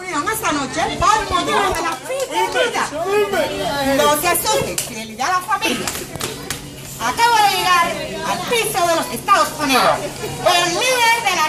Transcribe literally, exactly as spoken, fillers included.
Unidos esta noche por motivo de la fidelidad. No se asusten, fidelidad a la familia. Acabo de llegar al piso de los Estados Unidos, el líder de la